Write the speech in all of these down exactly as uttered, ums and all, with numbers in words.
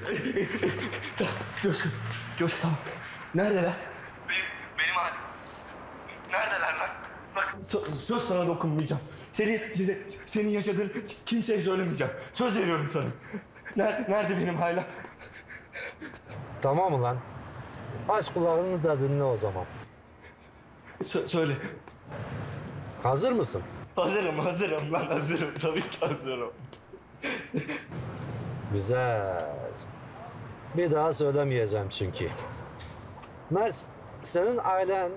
Coşkun, Coşkun tamam. Neredeler? Benim, benim halim. Neredeler lan? Bak söz, söz sana dokunmayacağım. Seni, size, senin yaşadığın kimseye söylemeyeceğim. Söz veriyorum sana. Nerede, nerede benim hala? Tamam ulan. Aç kulağını da dinle o zaman. Sö söyle. Hazır mısın? Hazırım, hazırım lan hazırım. Tabii ki hazırım. Güzel. Bir daha söylemeyeceğim çünkü. Mert, senin ailen...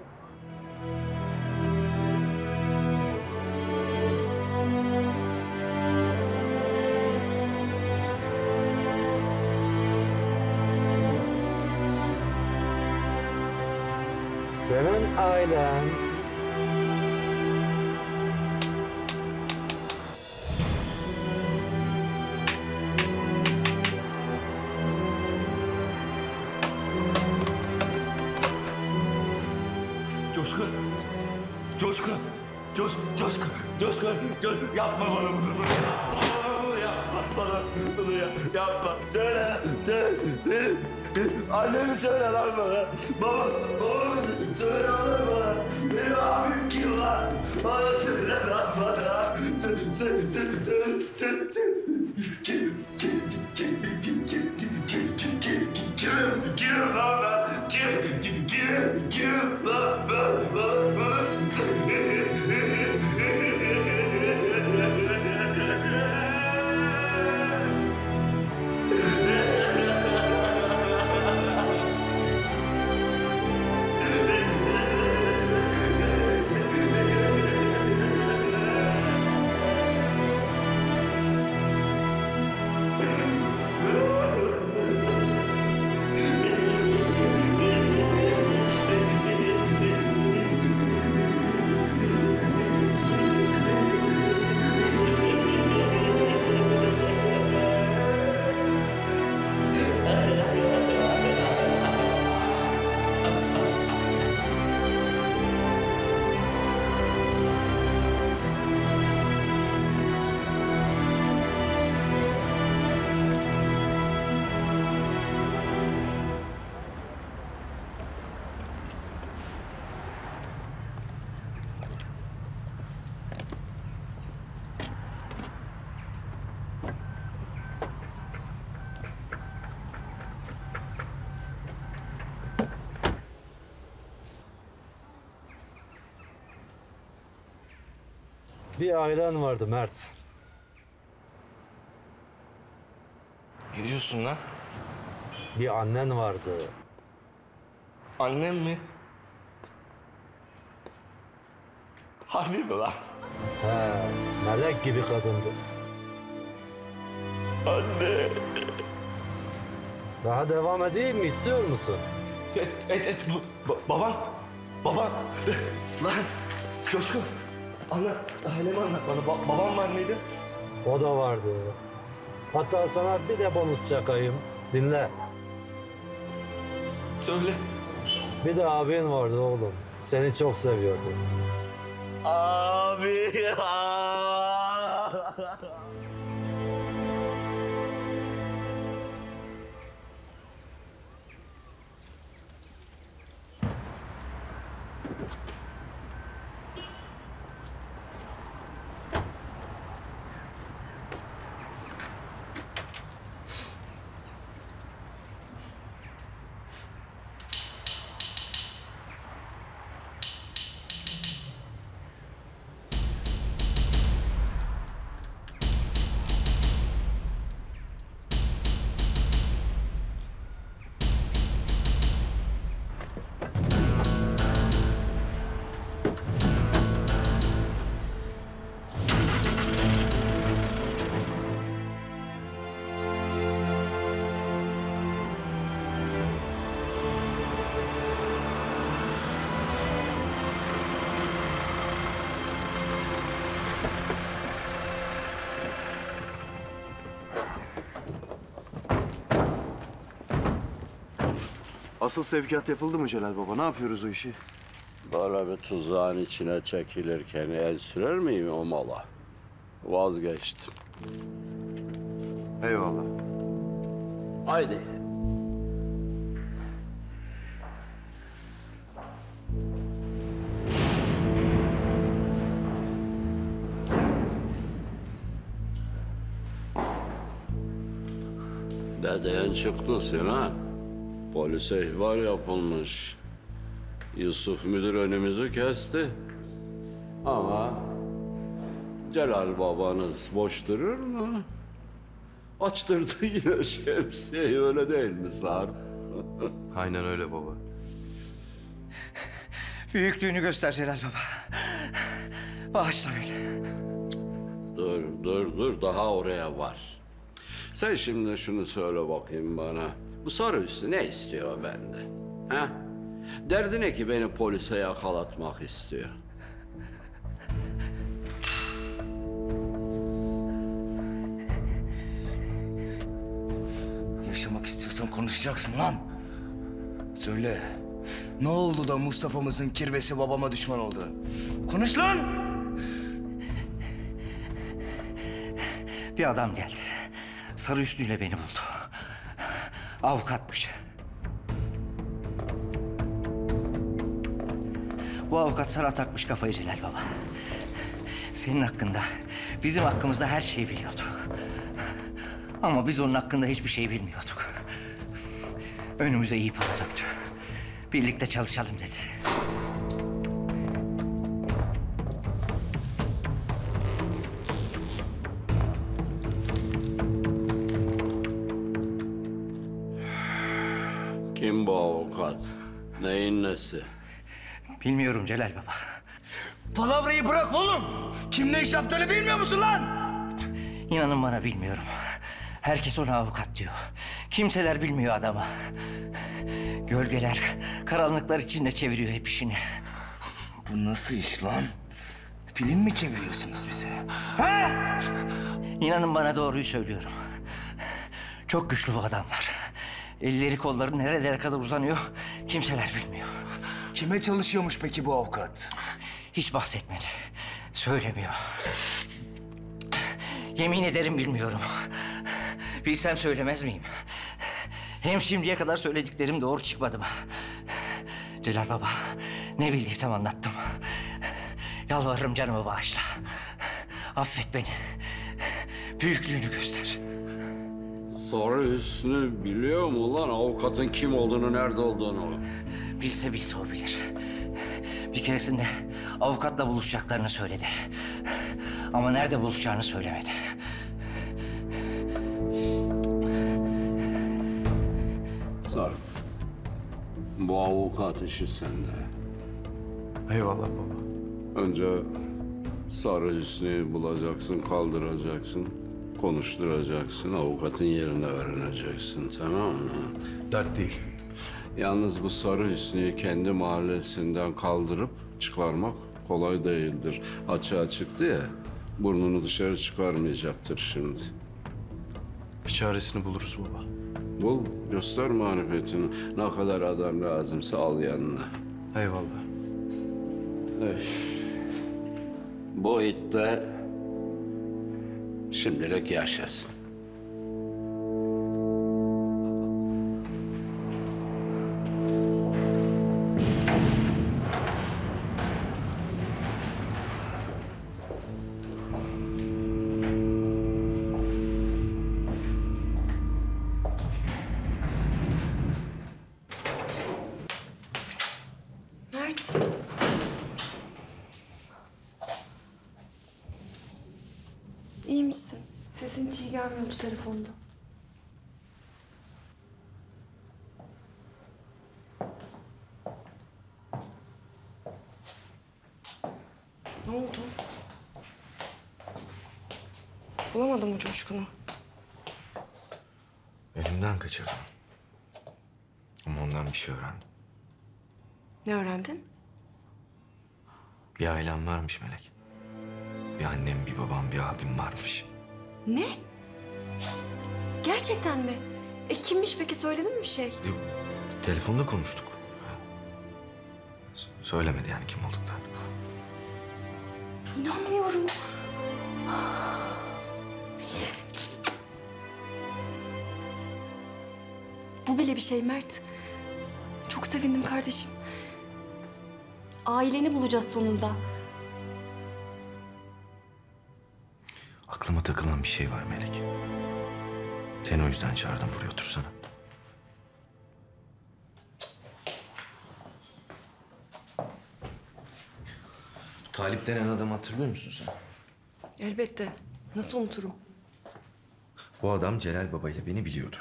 Senin ailen... Coşkun. Coşkun. Coş, Coşkun. Coşkun. Coşkun. Yapma bana bunu. bunu Yapma bunu yapma bana. Bunu yap, yapma. Söyle. Söyle. Benim, benim annemi söyle lan bana. Baba, babamı söyle lan bana. Benim abim kim lan? Bana söyle lan bana. Söyle, söyle, söyle, söyle, söyle, söyle. Kim, kim, kim, kim, kim, kim, kim, kim, kim, kim, kim, kim lan ben? Kim, kim, kim, kim lan ben? Bana, bana söyle. Bir ailen vardı Mert. Ne diyorsun lan? Bir annen vardı. Annem mi? Harbi mi lan? He, melek gibi kadındı. Anne. Daha devam edeyim mi, istiyor musun? Et, et, et. Bu, ba- baban. Baban. Lan. Coşkun. Anlat. Ailemi anlat bana. Ba- babam var mıydı? O da vardı. Hatta sana bir de bonus çakayım. Dinle. Söyle. Bir de abin vardı oğlum. Seni çok seviyordu. Abi. Asıl sevkiyat yapıldı mı Celal Baba? Ne yapıyoruz o işi? Böyle bir tuzağın içine çekilirken el sürer miyim o mala? Vazgeçtim. Eyvallah. Haydi. Deden çıktı Sinan. Polise ihbar yapılmış. Yusuf müdür önümüzü kesti. Ama Celal babanız boş durur mu? Açtırdı yine şemsiyeyi, öyle değil mi Sarp? Aynen öyle baba. Büyüklüğünü göster Celal Baba. Bağışla beni. Dur, dur, dur. Daha oraya var. Sen şimdi şunu söyle bakayım bana. Bu sarı üstü ne istiyor benden? Ha? Derdi ne ki beni polise yakalatmak istiyor? Yaşamak istiyorsan konuşacaksın lan. Söyle. Ne oldu da Mustafa'mızın kirvesi babama düşman oldu? Konuş lan! Bir adam geldi. Sarı üstüyle beni buldu. Avukatmış. Bu avukat Sarı takmış kafayı Celal Baba. Senin hakkında, bizim hakkımızda her şeyi biliyordu. Ama biz onun hakkında hiçbir şey bilmiyorduk. Önümüze iyi para döktü. Birlikte çalışalım dedi. Kim bu avukat? Neyin nesi? Bilmiyorum Celal Baba. Palavrayı bırak oğlum. Kim ne iş yaptığını bilmiyor musun lan? İnanın bana bilmiyorum. Herkes ona avukat diyor. Kimseler bilmiyor adamı. Gölgeler, karanlıklar içinde çeviriyor hep işini. Bu nasıl iş lan? Film mi çeviriyorsunuz bize? Ha? İnanın bana doğruyu söylüyorum. Çok güçlü bu adamlar. Elleri kolları nerelere kadar uzanıyor kimseler bilmiyor. Kime çalışıyormuş peki bu avukat? Hiç bahsetmedi. Söylemiyor. Yemin ederim bilmiyorum. Bilsem söylemez miyim? Hem şimdiye kadar söylediklerim doğru çıkmadı mı? Celal Baba, ne bildiysem anlattım. Yalvarırım canımı bağışla. Affet beni. Büyüklüğünü göster. Sarı Hüsnü biliyor mu lan avukatın kim olduğunu, nerede olduğunu? Bilse bilse o bilir. Bir keresinde avukatla buluşacaklarını söyledi. Ama nerede buluşacağını söylemedi. Sarp, bu avukat işi sende. Eyvallah baba. Önce Sarı Hüsnü'yü bulacaksın, kaldıracaksın, konuşturacaksın, avukatın yerini öğreneceksin, tamam mı? Dert değil. Yalnız bu Sarı Hüsnü'yü kendi mahallesinden kaldırıp çıkarmak kolay değildir. Açığa çıktı ya, burnunu dışarı çıkarmayacaktır şimdi. Bir çaresini buluruz baba. Bul, göster marifetini. Ne kadar adam lazımsa al yanına. Eyvallah. Öf. Bu it de şimdilik yaşasın. Mert. İyi misin? Sesin hiç iyi gelmiyordu telefonda. Ne oldu? Bulamadın mı Coşkun'u? Elimden kaçırdım. Ama ondan bir şey öğrendim. Ne öğrendin? Bir ailem varmış Melek. Bir annem, bir babam, bir abim varmış. Ne? Gerçekten mi? E kimmiş peki, söyledin mi bir şey? Yok, telefonda konuştuk. S- Söylemedi yani kim olduklarını. İnanmıyorum. Bu bile bir şey Mert. Çok sevindim kardeşim. Aileni bulacağız sonunda. Aklıma takılan bir şey var Melek. Seni o yüzden çağırdım, buraya otursana. Talip denen adamı hatırlıyor musun sen? Elbette. Nasıl unuturum? Bu adam Celal Baba ile beni biliyordu.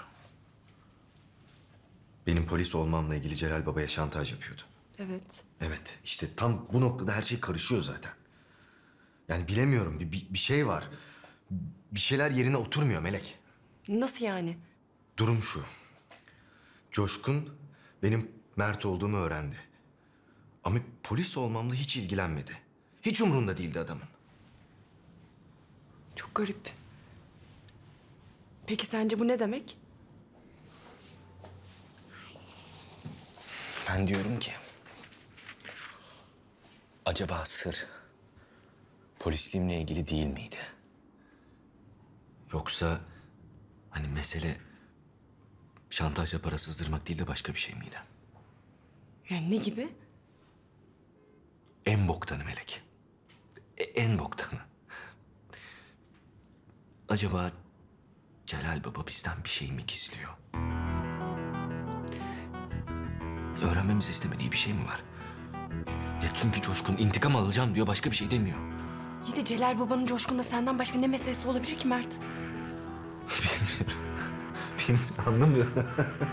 Benim polis olmamla ilgili Celal Baba'ya şantaj yapıyordu. Evet. Evet, işte tam bu noktada her şey karışıyor zaten. Yani bilemiyorum, bir, bir, bir şey var. Bir şeyler yerine oturmuyor Melek. Nasıl yani? Durum şu. Coşkun benim Mert olduğumu öğrendi. Ama polis olmamla hiç ilgilenmedi. Hiç umurunda değildi adamın. Çok garip. Peki sence bu ne demek? Ben diyorum ki... Acaba sır polisliğimle ilgili değil miydi? Yoksa hani mesele şantajla para sızdırmak değil de başka bir şey miydi? Yani ne gibi? En boktanı Melek. E- en boktanı. Acaba Celal Baba bizden bir şey mi gizliyor? Öğrenmemizi istemediği bir şey mi var? Ya çünkü Coşkun intikam alacağım diyor, başka bir şey demiyor. İyi de Celal Baba'nın Coşkun'da senden başka ne meselesi olabilir ki Mert? Bilmiyorum. Bilmiyorum, anlamıyorum.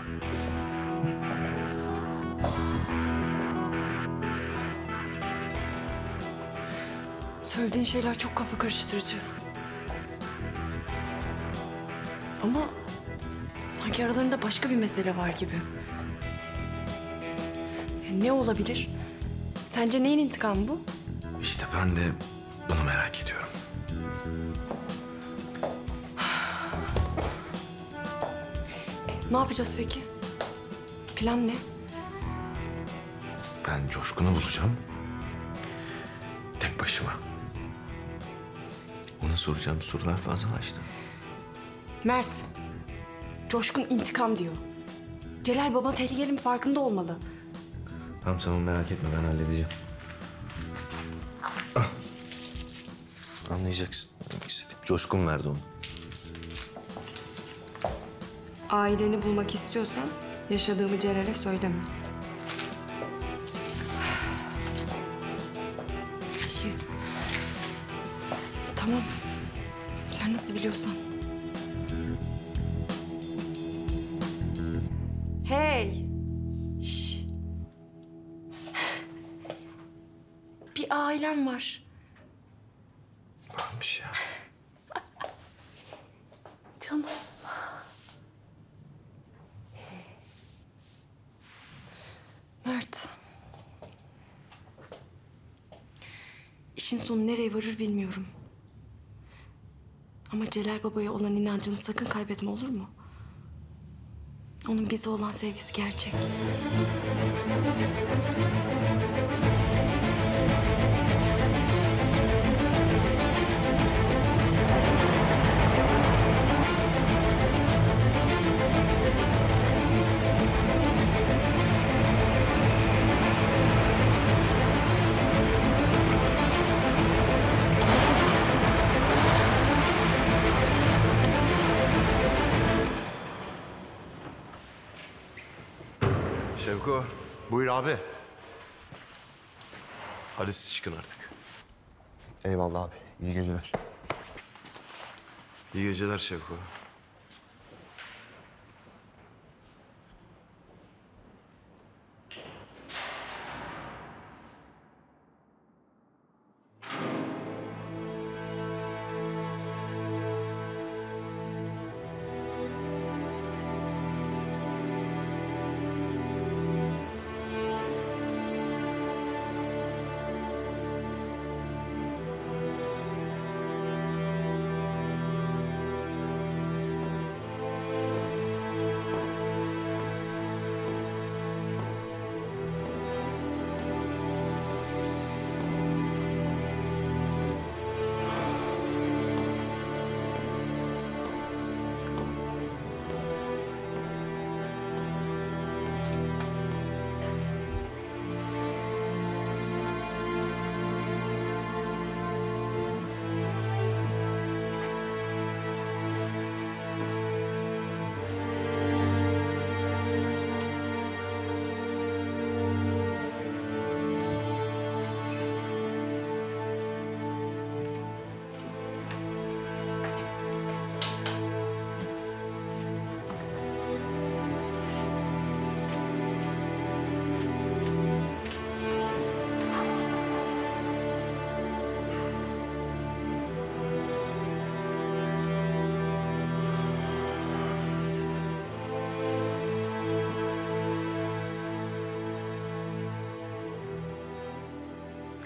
Söylediğin şeyler çok kafa karıştırıcı. Ama sanki aralarında başka bir mesele var gibi. Ya ne olabilir? Sence neyin intikamı bu? İşte ben de bunu merak ediyorum. Ne yapacağız peki? Plan ne? Ben Coşkun'u bulacağım. Tek başıma. Ona soracağım sorular fazlalaştı. Mert, Coşkun intikam diyor. Celal Baba tehlikenin farkında olmalı. Tamam sen onu merak etme, ben halledeceğim. Ah. Anlayacaksın demek istediğim. Coşkun verdi onu. Aileni bulmak istiyorsan yaşadığımı Celal'e söyleme. İyi. Tamam. Sen nasıl biliyorsan. Hey! Şş. Bir ailem var. Varmış ya. Canım. Mert. İşin sonu nereye varır bilmiyorum. Ama Celal Baba'ya olan inancını sakın kaybetme, olur mu? Onun bize olan sevgisi gerçek. Şevko. Buyur abi. Hadi siz çıkın artık. Eyvallah abi. İyi geceler. İyi geceler Şevko.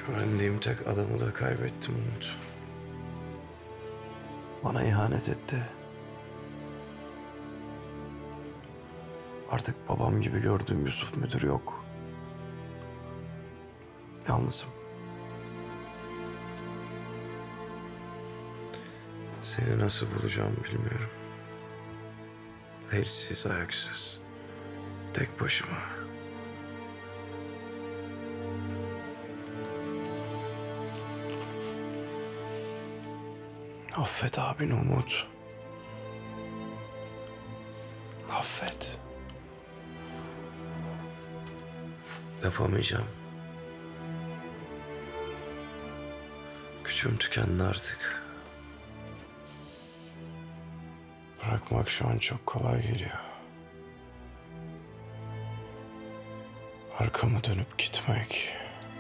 Güvendiğim tek adamı da kaybettim Umut. Bana ihanet etti. Artık babam gibi gördüğüm Yusuf müdür yok. Yalnızım. Seni nasıl bulacağımı bilmiyorum. Elsiz, ayaksız. Tek başıma. Affet abini Umut. Affet. Yapamayacağım. Gücüm tükendi artık. Bırakmak şu an çok kolay geliyor. Arkamı dönüp gitmek.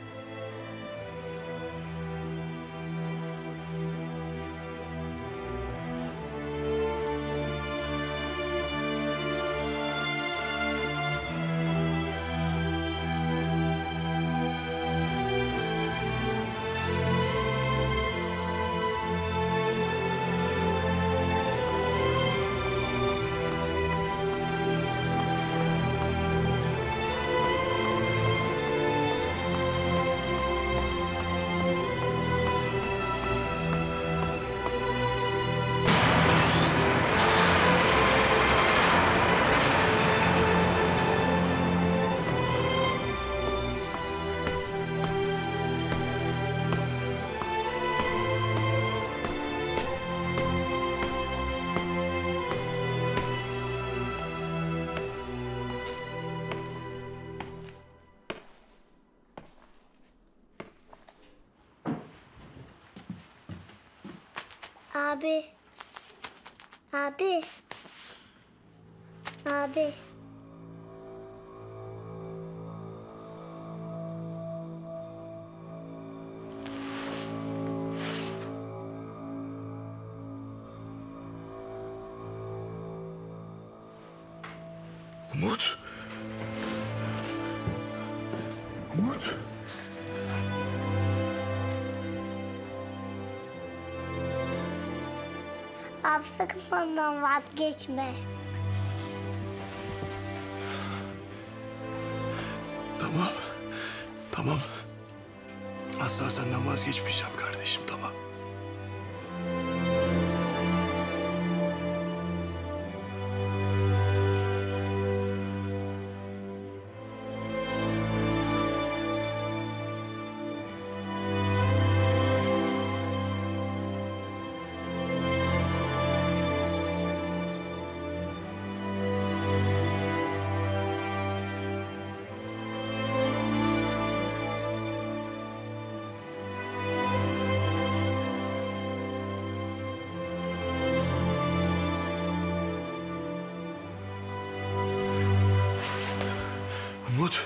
Abi. Abi. Abi. Umut. Umut. Abi sakın benden vazgeçme. Tamam. Tamam. Asla senden vazgeçmeyeceğim kardeşim, tamam. Umut.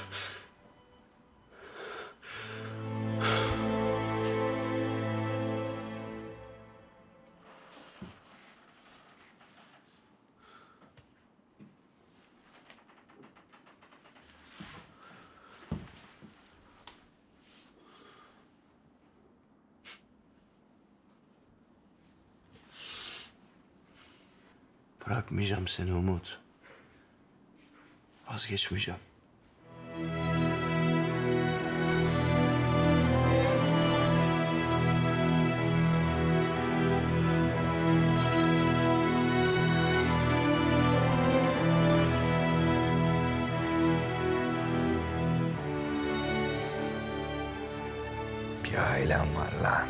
Bırakmayacağım seni Umut. Vazgeçmeyeceğim. Bir ailem var lan.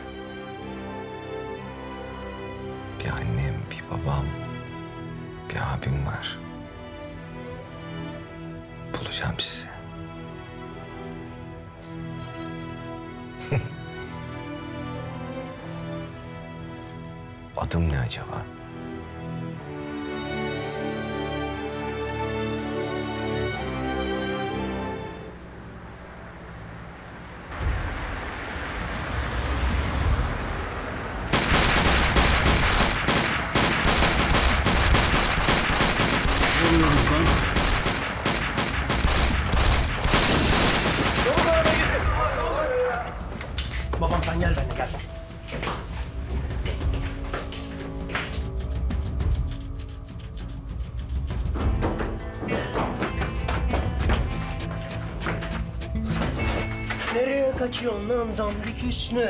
Bir annem, bir babam, bir abim var. Bulacağım sizi. Adım ne acaba? Lan gel benimle gel. Nereye kaçıyorsun lan dandik Hüsnü?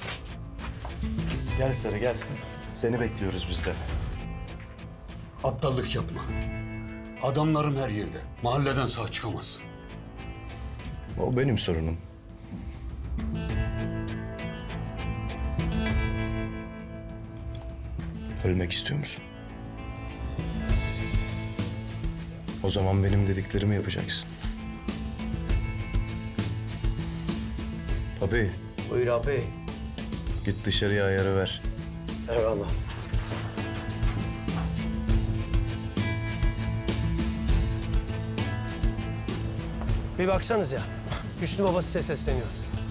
Gel Sarı gel. Seni bekliyoruz biz de. Aptallık yapma. Adamlarım her yerde. Mahalleden sağ çıkamazsın. O benim sorunum. Ölmek istiyor musun? O zaman benim dediklerimi yapacaksın. Abi Buyur abi. git dışarıya ayarı ver. Eyvallah. Bir baksanız ya. Hüsnü Baba size sesleniyor.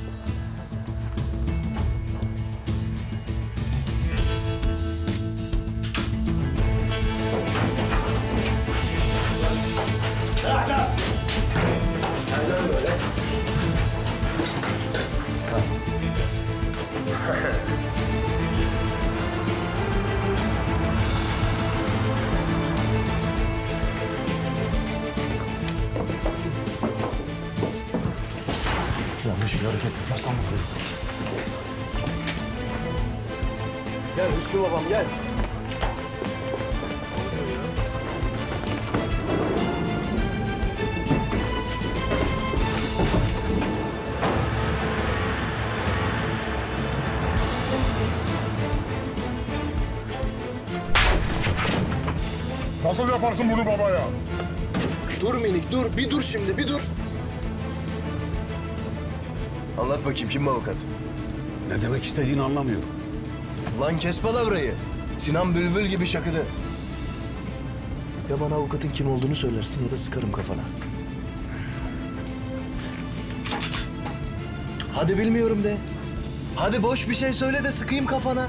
Yanlış bir hareket yaparsam vururum. Gel Hüsnü babam gel. Nasıl yaparsın bunu babaya? Dur minik dur. Bir dur şimdi bir dur. Anlat bakayım kim bu avukat? Ne demek istediğini anlamıyorum. Lan kes palavrayı. Sinan Bülbül gibi şakıdı. Ya bana avukatın kim olduğunu söylersin ya da sıkarım kafana. Hadi bilmiyorum de. Hadi boş bir şey söyle de sıkayım kafana.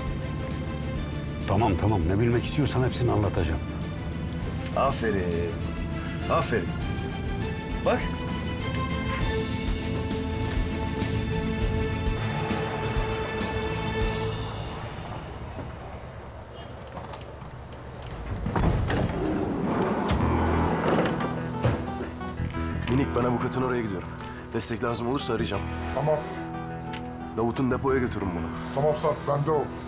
Tamam tamam, ne bilmek istiyorsan hepsini anlatacağım. Aferin. Aferin. Bak. Minik, ben avukatın oraya gidiyorum. Destek lazım olursa arayacağım. Tamam, Davut'un depoya götürün bunu. tamam Sarp, bende o.